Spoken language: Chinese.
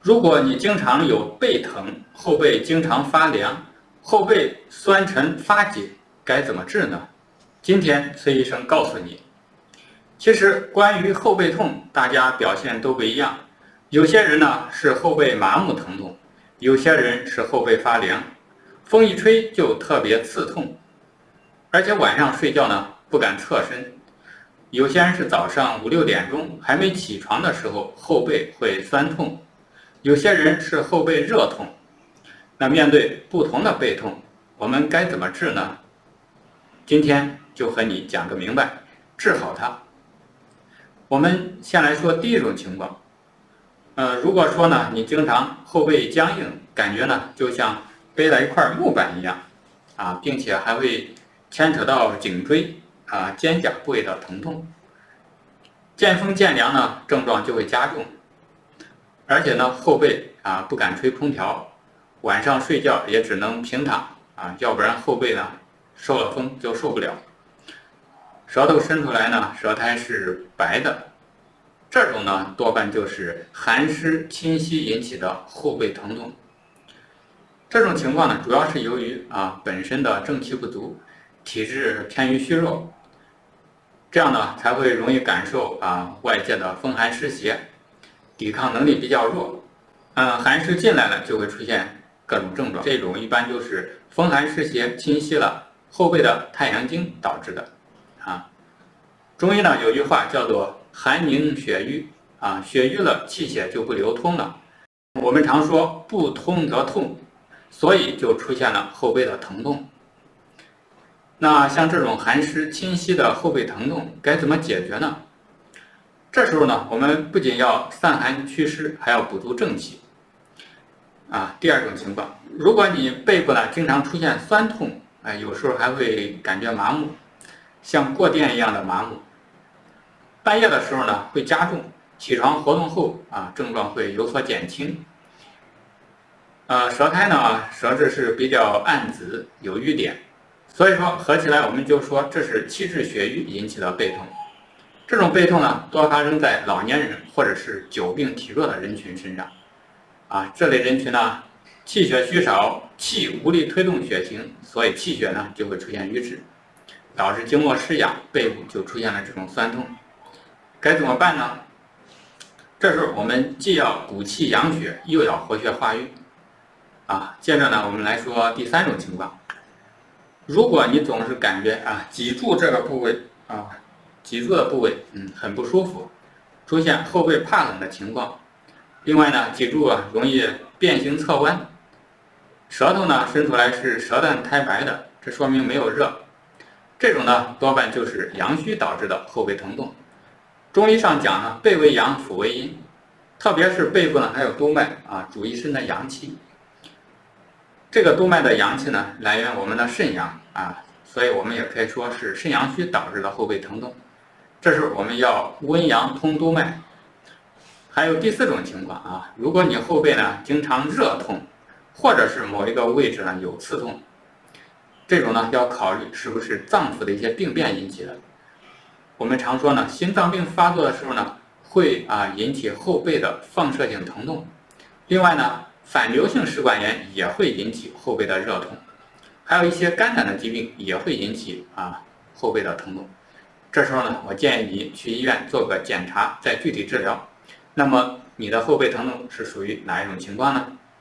如果你经常有背疼，后背经常发凉，后背酸沉发紧，该怎么治呢？今天崔医生告诉你。其实关于后背痛，大家表现都不一样。有些人呢是后背麻木疼痛，有些人是后背发凉，风一吹就特别刺痛，而且晚上睡觉呢不敢侧身。有些人是早上5、6点钟还没起床的时候后背会酸痛，有些人是后背热痛。那面对不同的背痛，我们该怎么治呢？今天就和你讲个明白，治好它。我们先来说第一种情况，如果说呢你经常后背僵硬，感觉呢就像背了一块木板一样，并且还会牵扯到颈椎肩胛部位的疼痛，见风见凉呢症状就会加重，而且呢后背不敢吹空调，晚上睡觉也只能平躺要不然后背呢受了风就受不了。舌头伸出来呢，舌苔是白的，这种呢多半就是寒湿侵袭引起的后背疼痛。这种情况呢，主要是由于本身的正气不足，体质偏于虚弱，这样呢才会容易感受外界的风寒湿邪，抵抗能力比较弱。寒湿进来了就会出现各种症状，这种一般就是风寒湿邪侵袭了后背的太阳经导致的。中医呢有句话叫做寒凝血瘀血瘀了气血就不流通了。我们常说不通则痛，所以就出现了后背的疼痛。那像这种寒湿侵袭的后背疼痛该怎么解决呢？这时候呢，我们不仅要散寒祛湿，还要补足正气。第二种情况，如果你背部呢经常出现酸痛，有时候还会感觉麻木，像过电一样的麻木，半夜的时候呢会加重，起床活动后症状会有所减轻。舌苔呢舌质是比较暗紫，有瘀点，所以说合起来我们就说这是气滞血瘀引起的背痛。这种背痛呢多发生在老年人或者是久病体弱的人群身上。这类人群呢气血虚少，气无力推动血行，所以气血呢就会出现瘀滞，导致经络失养，背部就出现了这种酸痛。该怎么办呢？这时候我们既要补气养血，又要活血化瘀。接着呢，我们来说第三种情况。如果你总是感觉脊柱这个部位脊柱的部位很不舒服，出现后背怕冷的情况，另外呢，脊柱容易变形侧弯，舌头呢伸出来是舌淡苔白的，这说明没有热。这种呢多半就是阳虚导致的后背疼痛。中医上讲呢，背为阳，腹为阴，特别是背部呢还有督脉主一身的阳气。这个督脉的阳气呢来源我们的肾阳所以我们也可以说是肾阳虚导致的后背疼痛。这时候我们要温阳通督脉。还有第四种情况如果你后背呢经常热痛，或者是某一个位置呢有刺痛，这种呢要考虑是不是脏腑的一些病变引起的。我们常说呢，心脏病发作的时候呢，会引起后背的放射性疼痛。另外呢，反流性食管炎也会引起后背的热痛，还有一些肝胆的疾病也会引起后背的疼痛。这时候呢，我建议你去医院做个检查，再具体治疗。那么你的后背疼痛是属于哪一种情况呢？